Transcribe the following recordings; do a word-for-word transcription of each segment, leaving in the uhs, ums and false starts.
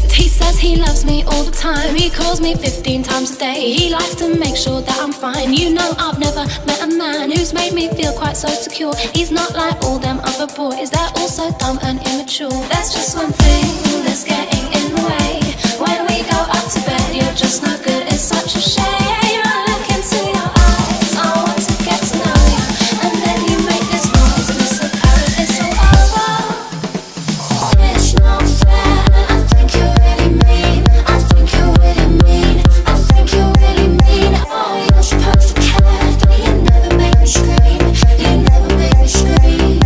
He says he loves me all the time. He calls me fifteen times a day. He likes to make sure that I'm fine. You know I've never met a man who's made me feel quite so secure. He's not like all them other boys, they're all so dumb and immature. There's just one thing that's getting in the way. When we go up to bed, you're just no good, it's such a shame. I look into your eyes, I want to get to know you, and then you make this noise and it's apparent it's all over. It's not fair, and I think you're really mean. I think you're really mean. I think you're really mean. Oh, you're supposed to care, but you never make me scream. You never make me scream.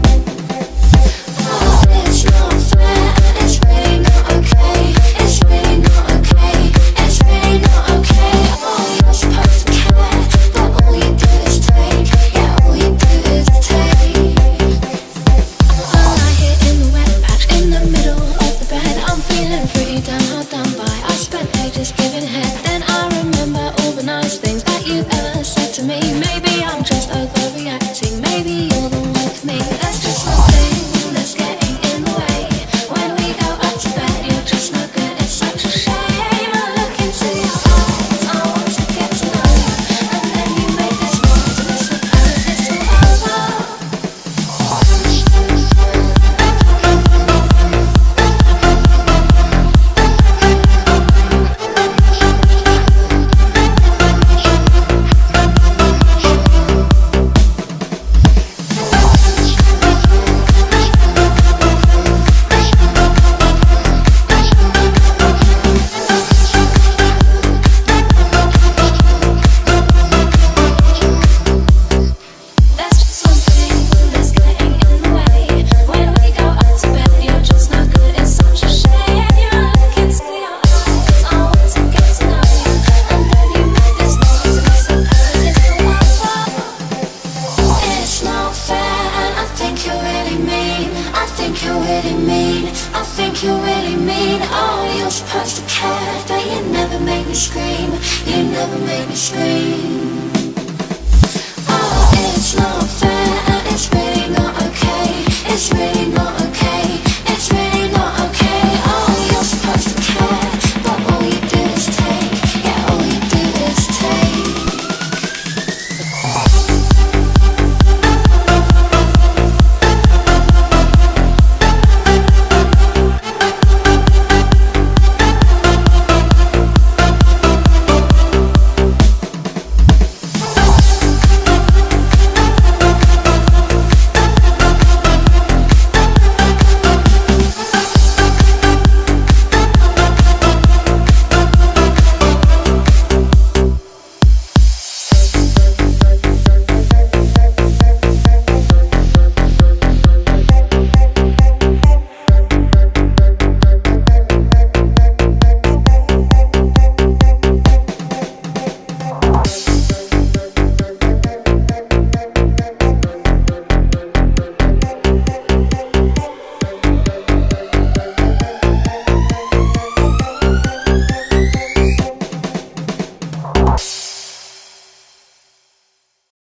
Oh, it's not fair, and it's really not okay. It's really not okay. It's really not okay. Oh, you're supposed to care, but all you do is take. Yeah, all you do is take. I lie here in the wet patch, in the middle of the bed. I'm feeling pretty damn hard done by. I spent ages giving head, then I remember all the nice things that you've ever said to me. Maybe I'm just overreacting. Maybe you're the one for me. There's just one thing that's getting in the way. When we go up to bed, you're just no good. It's such a shame. I look into your eyes, I want to get to know you, and then you make this noise and it's apparent it's all over. There's just one thing that's getting in the way. When we go up to bed, you're just no good. It's such a shame. I look into your eyes, I want to get to know you, and then you make this noise and it's apparent it's all over. It's not fair, and I think you're really mean. I think you're really mean. I think you're really mean. Oh, you're supposed to care, but you never make me scream. You never make me scream. Oh, it's not fair.